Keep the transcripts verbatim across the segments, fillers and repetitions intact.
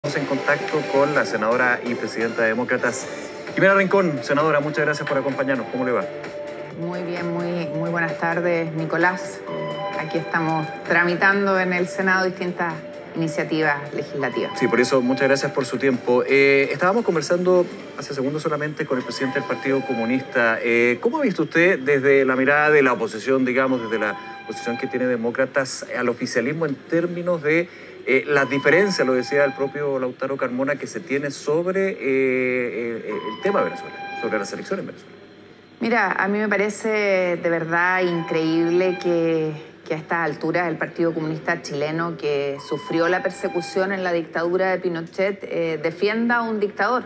Estamos en contacto con la senadora y presidenta de Demócratas, Jimena Rincón. Senadora, muchas gracias por acompañarnos. ¿Cómo le va? Muy bien, muy, muy buenas tardes, Nicolás. Aquí estamos tramitando en el Senado distintas iniciativas legislativas. Sí, por eso muchas gracias por su tiempo. Eh, estábamos conversando hace segundos solamente con el presidente del Partido Comunista. Eh, ¿Cómo ha visto usted desde la mirada de la oposición, digamos, desde la posición que tiene Demócratas al oficialismo en términos de eh, las diferencias, lo decía el propio Lautaro Carmona, que se tiene sobre eh, eh, el tema de Venezuela, sobre las elecciones en Venezuela? Mira, a mí me parece de verdad increíble que, que a estas alturas el Partido Comunista chileno, que sufrió la persecución en la dictadura de Pinochet, eh, defienda a un dictador.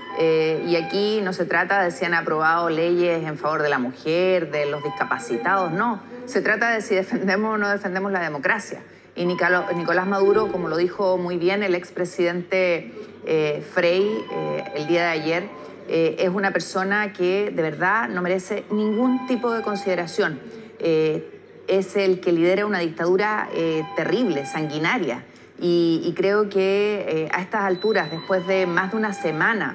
Eh, y aquí no se trata de si han aprobado leyes en favor de la mujer, de los discapacitados, no. Se trata de si defendemos o no defendemos la democracia. Y Nicolás Maduro, como lo dijo muy bien el expresidente eh, Frei eh, el día de ayer, eh, es una persona que de verdad no merece ningún tipo de consideración. Eh, es el que lidera una dictadura eh, terrible, sanguinaria. Y, y creo que eh, a estas alturas, después de más de una semana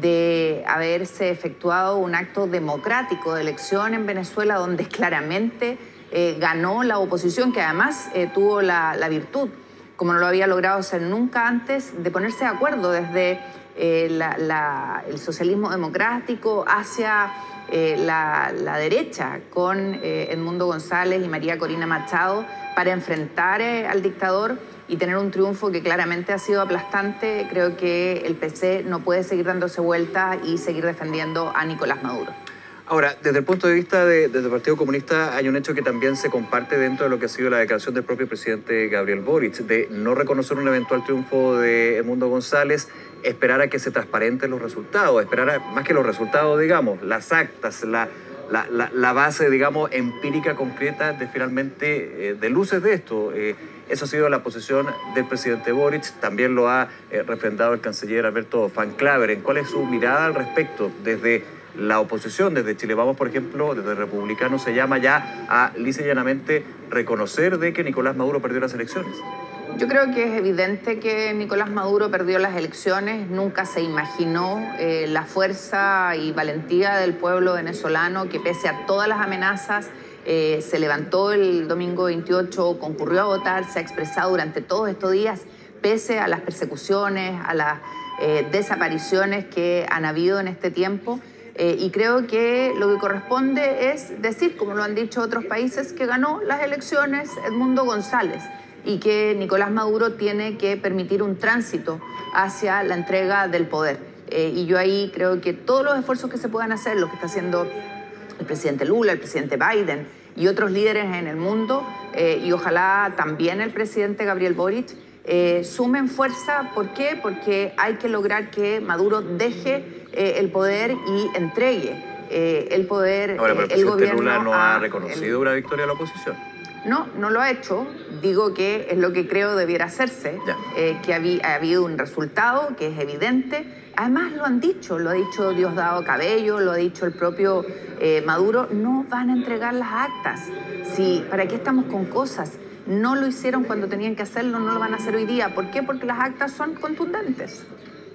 de haberse efectuado un acto democrático de elección en Venezuela, donde claramente Eh, ganó la oposición, que además eh, tuvo la, la virtud, como no lo había logrado hacer nunca antes, de ponerse de acuerdo desde eh, la, la, el socialismo democrático hacia eh, la, la derecha, con eh, Edmundo González y María Corina Machado, para enfrentar eh, al dictador y tener un triunfo que claramente ha sido aplastante. Creo que el P C no puede seguir dándose vueltas y seguir defendiendo a Nicolás Maduro. Ahora, desde el punto de vista de, desde el Partido Comunista, hay un hecho que también se comparte dentro de lo que ha sido la declaración del propio presidente Gabriel Boric, de no reconocer un eventual triunfo de Edmundo González, esperar a que se transparenten los resultados, esperar a, más que los resultados, digamos, las actas, la, la, la, la base, digamos, empírica concreta de finalmente, eh, de luces de esto. Eh, Eso ha sido la posición del presidente Boric, también lo ha eh, refrendado el canciller Alberto Van Claveren. ¿Cuál es su mirada al respecto desde la oposición, desde Chile Vamos, por ejemplo, desde Republicanos, se llama ya a lisa y llanamente reconocer de que Nicolás Maduro perdió las elecciones? Yo creo que es evidente que Nicolás Maduro perdió las elecciones. Nunca se imaginó eh, la fuerza y valentía del pueblo venezolano, que pese a todas las amenazas eh, se levantó el domingo veintiocho, concurrió a votar, se ha expresado durante todos estos días, pese a las persecuciones, a las eh, desapariciones que han habido en este tiempo. Eh, y creo que lo que corresponde es decir, como lo han dicho otros países, que ganó las elecciones Edmundo González y que Nicolás Maduro tiene que permitir un tránsito hacia la entrega del poder. Eh, y yo ahí creo que todos los esfuerzos que se puedan hacer, lo que está haciendo el presidente Lula, el presidente Biden y otros líderes en el mundo, eh, y ojalá también el presidente Gabriel Boric, eh, sumen fuerza. ¿Por qué? Porque hay que lograr que Maduro deje Eh, el poder y entregue eh, el poder, Ahora, pero eh, el gobierno. Lula no a ha reconocido el... una victoria a la oposición. No, no lo ha hecho. Digo que es lo que creo debiera hacerse, eh, que ha, ha habido un resultado que es evidente. Además lo han dicho, lo ha dicho Diosdado Cabello, lo ha dicho el propio eh, Maduro, no van a entregar las actas. Si, ¿para qué estamos con cosas? No lo hicieron cuando tenían que hacerlo, no lo van a hacer hoy día. ¿Por qué? Porque las actas son contundentes.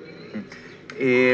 Eh,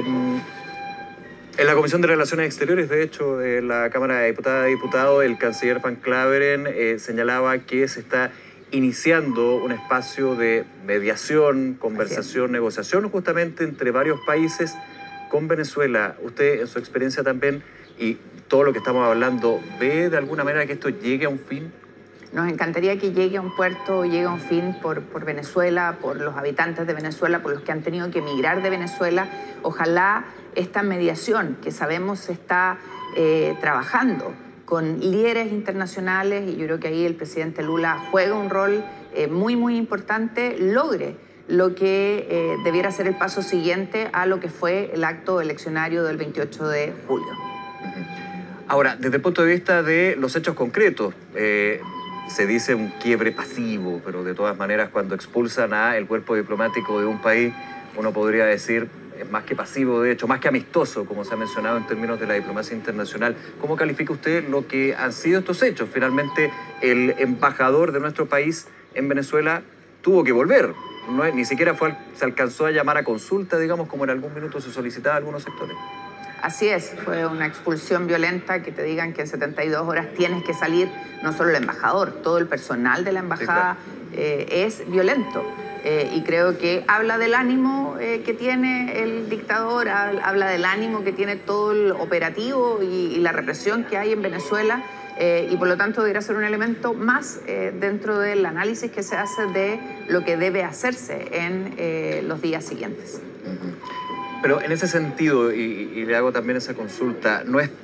en la Comisión de Relaciones Exteriores, de hecho, de la Cámara de Diputadas y Diputados, el canciller Van Claveren eh, señalaba que se está iniciando un espacio de mediación, conversación, negociación, justamente entre varios países con Venezuela. Usted, en su experiencia también, y todo lo que estamos hablando, ¿ve de alguna manera que esto llegue a un fin? Nos encantaría que llegue a un puerto, llegue a un fin por, por Venezuela, por los habitantes de Venezuela, por los que han tenido que emigrar de Venezuela. Ojalá esta mediación, que sabemos se está eh, trabajando con líderes internacionales, y yo creo que ahí el presidente Lula juega un rol eh, muy, muy importante, logre lo que eh, debiera ser el paso siguiente a lo que fue el acto eleccionario del veintiocho de julio. Ahora, desde el punto de vista de los hechos concretos, eh, se dice un quiebre pasivo, pero de todas maneras cuando expulsan a el cuerpo diplomático de un país, uno podría decir, es más que pasivo, de hecho, más que amistoso, como se ha mencionado en términos de la diplomacia internacional. ¿Cómo califica usted lo que han sido estos hechos? Finalmente, el embajador de nuestro país en Venezuela tuvo que volver. no es, ni siquiera fue, se alcanzó a llamar a consulta, digamos, como en algún minuto se solicitaba a algunos sectores. Así es, fue una expulsión violenta, que te digan que en setenta y dos horas tienes que salir, no solo el embajador, todo el personal de la embajada, sí, claro. eh, es violento. Eh, y creo que habla del ánimo eh, que tiene el dictador, habla del ánimo que tiene todo el operativo y, y la represión que hay en Venezuela, eh, y por lo tanto debería ser un elemento más eh, dentro del análisis que se hace de lo que debe hacerse en eh, los días siguientes. Pero en ese sentido, y, y le hago también esa consulta, ¿no es...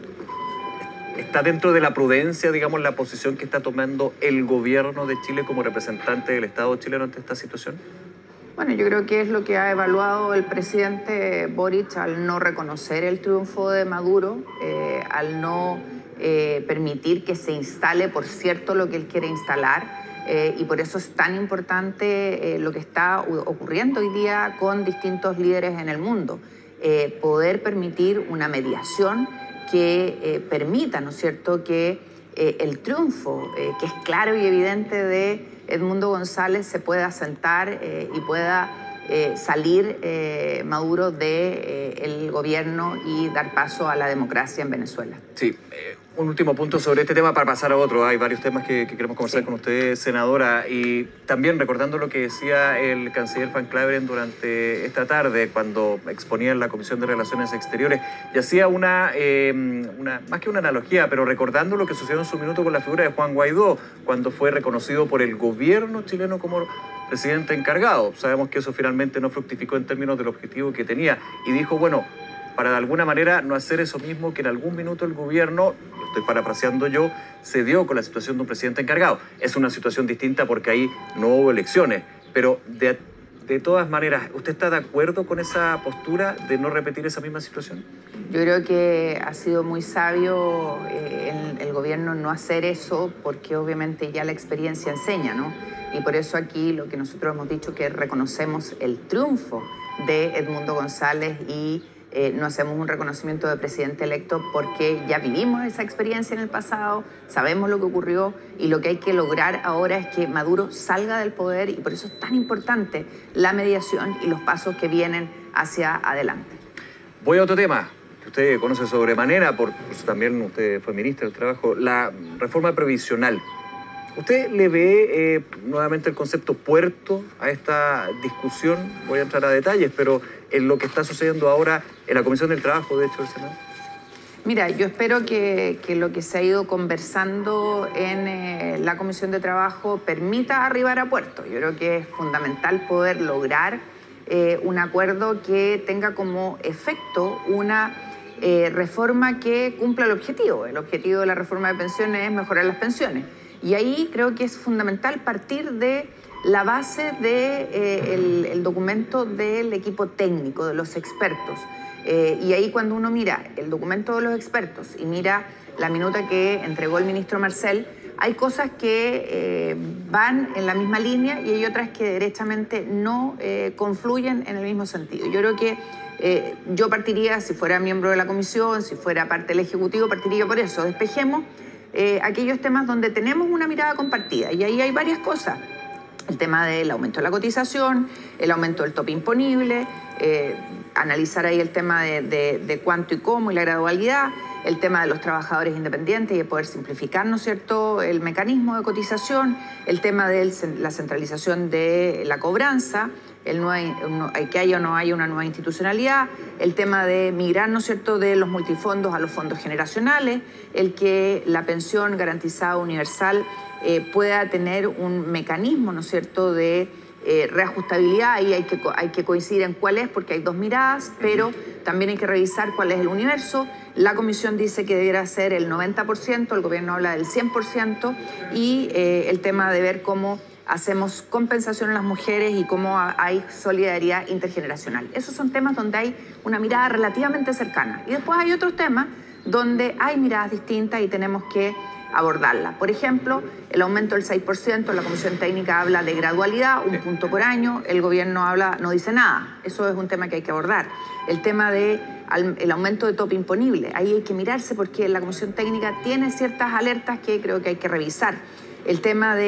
¿Está dentro de la prudencia, digamos, la posición que está tomando el gobierno de Chile como representante del Estado chileno ante esta situación? Bueno, yo creo que es lo que ha evaluado el presidente Boric al no reconocer el triunfo de Maduro, eh, al no eh, permitir que se instale, por cierto, lo que él quiere instalar. Eh, y por eso es tan importante eh, lo que está ocurriendo hoy día con distintos líderes en el mundo. Eh, poder permitir una mediación que eh, permita, ¿no es cierto?, que eh, el triunfo, eh, que es claro y evidente, de Edmundo González se pueda asentar eh, y pueda eh, salir eh, Maduro del de, eh, gobierno y dar paso a la democracia en Venezuela. Sí, eh, un último punto sobre este tema para pasar a otro. Hay varios temas que, que queremos conversar, sí, con usted, senadora, y también recordando lo que decía el canciller Van Claveren durante esta tarde cuando exponía en la Comisión de Relaciones Exteriores, y hacía una, eh, una, más que una analogía, pero recordando lo que sucedió en su minuto con la figura de Juan Guaidó, cuando fue reconocido por el gobierno chileno como presidente encargado. Sabemos que eso finalmente no fructificó en términos del objetivo que tenía, y dijo, bueno, para de alguna manera no hacer eso mismo que en algún minuto el gobierno, lo estoy parafraseando yo, se dio con la situación de un presidente encargado. Es una situación distinta porque ahí no hubo elecciones, pero de, de todas maneras, ¿usted está de acuerdo con esa postura de no repetir esa misma situación? Yo creo que ha sido muy sabio eh, el, el gobierno no hacer eso, porque obviamente ya la experiencia enseña, ¿no? Y por eso aquí lo que nosotros hemos dicho, que reconocemos el triunfo de Edmundo González y Eh, no hacemos un reconocimiento de presidente electo, porque ya vivimos esa experiencia en el pasado, sabemos lo que ocurrió, y lo que hay que lograr ahora es que Maduro salga del poder, y por eso es tan importante la mediación y los pasos que vienen hacia adelante. Voy a otro tema que usted conoce sobremanera, por, por eso también usted fue ministra del Trabajo, la reforma previsional. ¿Usted le ve eh, nuevamente el concepto puerto a esta discusión? Voy a entrar a detalles, pero en lo que está sucediendo ahora en la Comisión del Trabajo, de hecho, del Senado. Mira, yo espero que, que lo que se ha ido conversando en eh, la Comisión de Trabajo permita arribar a puerto. Yo creo que es fundamental poder lograr eh, un acuerdo que tenga como efecto una eh, reforma que cumpla el objetivo. El objetivo de la reforma de pensiones es mejorar las pensiones. Y ahí creo que es fundamental partir de la base del de, eh, el documento del equipo técnico, de los expertos. Eh, y ahí cuando uno mira el documento de los expertos y mira la minuta que entregó el ministro Marcel, hay cosas que eh, van en la misma línea y hay otras que derechamente no eh, confluyen en el mismo sentido. Yo creo que eh, yo partiría, si fuera miembro de la comisión, si fuera parte del Ejecutivo, partiría por eso. Despejemos Eh, aquellos temas donde tenemos una mirada compartida, y ahí hay varias cosas. El tema del aumento de la cotización, el aumento del tope imponible, eh, analizar ahí el tema de, de, de cuánto y cómo y la gradualidad, el tema de los trabajadores independientes y de poder simplificar, ¿no es cierto?, el mecanismo de cotización, el tema de la centralización de la cobranza, el no hay, no, que haya o no haya una nueva institucionalidad, el tema de migrar, ¿no es cierto?, de los multifondos a los fondos generacionales, el que la pensión garantizada universal eh, pueda tener un mecanismo, ¿no es cierto?, de eh, reajustabilidad. Ahí hay que, hay que coincidir en cuál es, porque hay dos miradas, pero también hay que revisar cuál es el universo. La comisión dice que debiera ser el noventa por ciento, el gobierno habla del cien por ciento, y eh, el tema de ver cómo hacemos compensación a las mujeres y cómo hay solidaridad intergeneracional. Esos son temas donde hay una mirada relativamente cercana. Y después hay otros temas donde hay miradas distintas y tenemos que abordarla. Por ejemplo, el aumento del seis por ciento, la Comisión Técnica habla de gradualidad, un punto por año, el gobierno habla, no dice nada. Eso es un tema que hay que abordar. El tema del de aumento de tope imponible, ahí hay que mirarse porque la Comisión Técnica tiene ciertas alertas que creo que hay que revisar. El tema de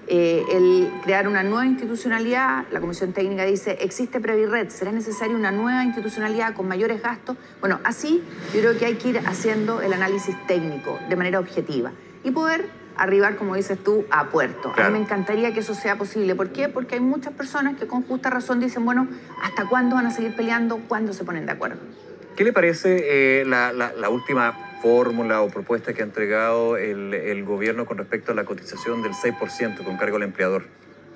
Eh, el crear una nueva institucionalidad, la Comisión Técnica dice, existe Previred, ¿será necesaria una nueva institucionalidad con mayores gastos? Bueno, así yo creo que hay que ir haciendo el análisis técnico de manera objetiva y poder arribar, como dices tú, a puerto. Claro. A mí me encantaría que eso sea posible. ¿Por qué? Porque hay muchas personas que con justa razón dicen, bueno, ¿hasta cuándo van a seguir peleando? ¿Cuándo se ponen de acuerdo? ¿Qué le parece eh, la, la, la última fórmula o propuesta que ha entregado el, el gobierno con respecto a la cotización del seis por ciento con cargo al empleador?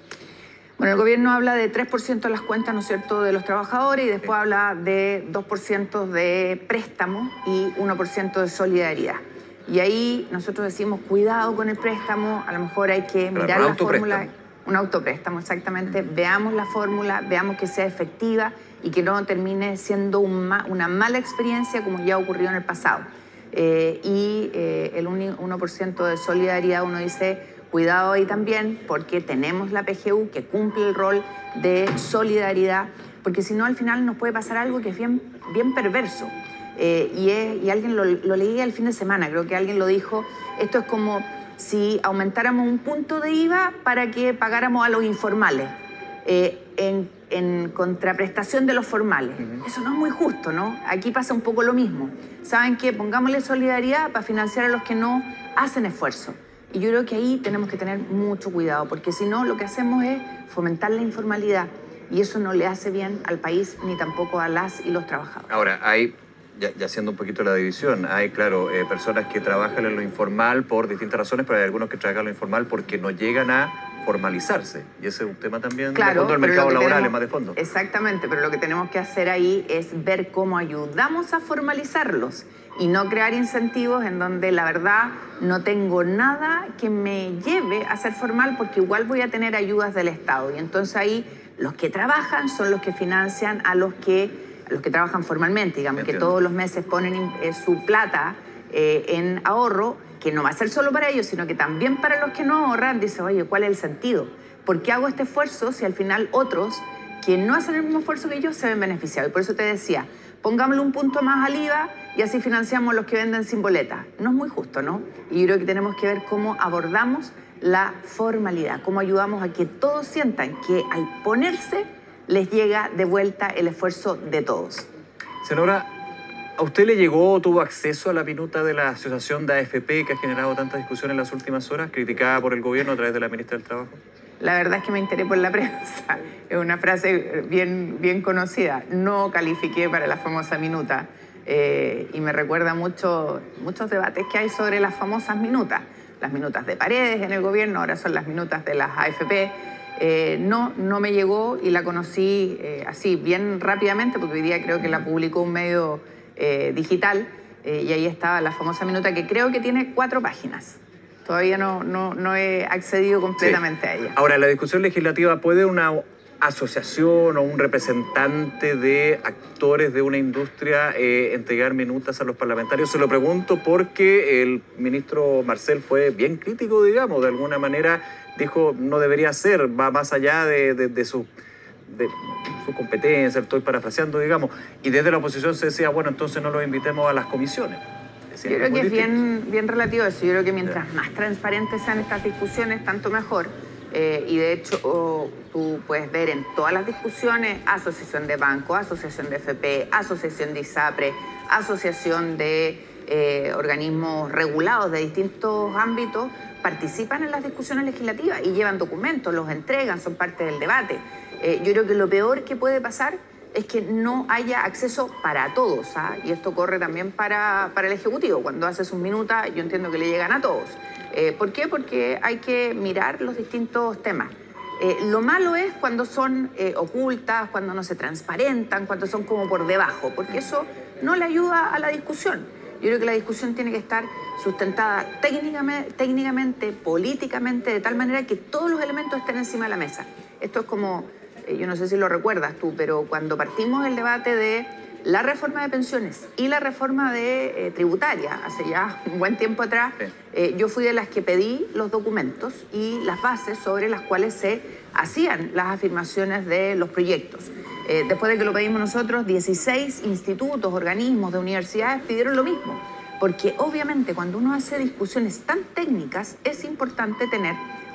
Bueno, el gobierno habla de tres por ciento de las cuentas, ¿no es cierto?, de los trabajadores y después sí. habla de dos por ciento de préstamo y uno por ciento de solidaridad. Y ahí nosotros decimos, cuidado con el préstamo, a lo mejor hay que Pero mirar la fórmula. Un autopréstamo, exactamente. Mm. Veamos la fórmula, veamos que sea efectiva y que no termine siendo un ma una mala experiencia como ya ocurrió en el pasado. Eh, y eh, el uno por ciento de solidaridad, uno dice, cuidado ahí también, porque tenemos la P G U que cumple el rol de solidaridad, porque si no al final nos puede pasar algo que es bien, bien perverso. Eh, y, es, y alguien lo, lo leí el fin de semana, creo que alguien lo dijo, esto es como si aumentáramos un punto de I V A para que pagáramos a los informales, eh, en, en contraprestación de los formales. Uh-huh. Eso no es muy justo, ¿no? Aquí pasa un poco lo mismo. ¿Saben qué? Pongámosle solidaridad para financiar a los que no hacen esfuerzo. Y yo creo que ahí tenemos que tener mucho cuidado, porque si no, lo que hacemos es fomentar la informalidad, y eso no le hace bien al país ni tampoco a las y los trabajadores. Ahora, hay... Ya, ya haciendo un poquito la división, hay, claro, eh, personas que trabajan en lo informal por distintas razones, pero hay algunos que trabajan en lo informal porque no llegan a formalizarse. Y ese es un tema también claro, de fondo, el mercado laboral tenemos, es más de fondo. Exactamente, pero lo que tenemos que hacer ahí es ver cómo ayudamos a formalizarlos y no crear incentivos en donde la verdad no tengo nada que me lleve a ser formal porque igual voy a tener ayudas del Estado. Y entonces ahí los que trabajan son los que financian a los que los que trabajan formalmente, digamos, Entiendo. que todos los meses ponen eh, su plata eh, en ahorro, que no va a ser solo para ellos, sino que también para los que no ahorran, dice, oye, ¿cuál es el sentido? ¿Por qué hago este esfuerzo si al final otros que no hacen el mismo esfuerzo que yo se ven beneficiados? Y por eso te decía, pongámosle un punto más al I V A y así financiamos los que venden sin boleta. No es muy justo, ¿no? Y yo creo que tenemos que ver cómo abordamos la formalidad, cómo ayudamos a que todos sientan que al ponerse les llega de vuelta el esfuerzo de todos. Senadora, ¿a usted le llegó o tuvo acceso a la minuta de la asociación de A F P que ha generado tanta discusión en las últimas horas, criticada por el gobierno a través de la ministra del Trabajo? La verdad es que me enteré por la prensa. Es una frase bien, bien conocida. No califiqué para la famosa minuta. Eh, y me recuerda mucho muchos debates que hay sobre las famosas minutas. Las minutas de Paredes en el gobierno, ahora son las minutas de las A F P. Eh, no, no me llegó y la conocí eh, así, bien rápidamente, porque hoy día creo que la publicó un medio eh, digital eh, y ahí estaba la famosa minuta que creo que tiene cuatro páginas. Todavía no, no, no he accedido completamente sí. a ella. Ahora, en la discusión legislativa, ¿puede una asociación o un representante de actores de una industria eh, entregar minutas a los parlamentarios? Se lo pregunto porque el ministro Marcel fue bien crítico, digamos, de alguna manera dijo no debería ser, va más allá de, de, de su... de su competencia, estoy parafraseando, digamos, y desde la oposición se decía, bueno, entonces no los invitemos a las comisiones. Yo creo que es bien, bien relativo eso. Yo creo que mientras más transparentes sean estas discusiones, tanto mejor. Eh, y de hecho, oh, tú puedes ver en todas las discusiones, asociación de bancos, asociación de F P, asociación de ISAPRE, asociación de eh, organismos regulados de distintos ámbitos, participan en las discusiones legislativas y llevan documentos, los entregan, son parte del debate. Eh, yo creo que lo peor que puede pasar es que no haya acceso para todos, ¿ah? Y esto corre también para, para el Ejecutivo. Cuando hace sus minutas, yo entiendo que le llegan a todos. Eh, ¿Por qué? Porque hay que mirar los distintos temas. Eh, lo malo es cuando son eh, ocultas, cuando no se transparentan, cuando son como por debajo, porque eso no le ayuda a la discusión. Yo creo que la discusión tiene que estar sustentada técnicamente, técnicamente, políticamente, de tal manera que todos los elementos estén encima de la mesa. Esto es como, eh, yo no sé si lo recuerdas tú, pero cuando partimos el debate de la reforma de pensiones y la reforma de eh, tributaria, hace ya un buen tiempo atrás, sí. eh, yo fui de las que pedí los documentos y las bases sobre las cuales se hacían las afirmaciones de los proyectos. Eh, después de que lo pedimos nosotros, dieciséis institutos, organismos de universidades pidieron lo mismo, porque obviamente cuando uno hace discusiones tan técnicas es importante tener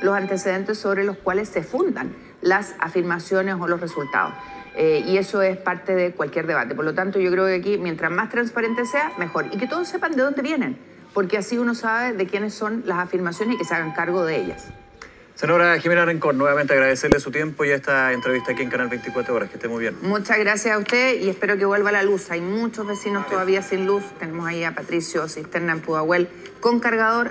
los antecedentes sobre los cuales se fundan las afirmaciones o los resultados. Eh, y eso es parte de cualquier debate. Por lo tanto, yo creo que aquí, mientras más transparente sea, mejor. Y que todos sepan de dónde vienen, porque así uno sabe de quiénes son las afirmaciones y que se hagan cargo de ellas. Senadora Jimena Rincón, nuevamente agradecerle su tiempo y esta entrevista aquí en Canal veinticuatro Horas. Que esté muy bien. Muchas gracias a usted y espero que vuelva la luz. Hay muchos vecinos todavía sin luz. Tenemos ahí a Patricio Cisterna en Pudahuel con cargador.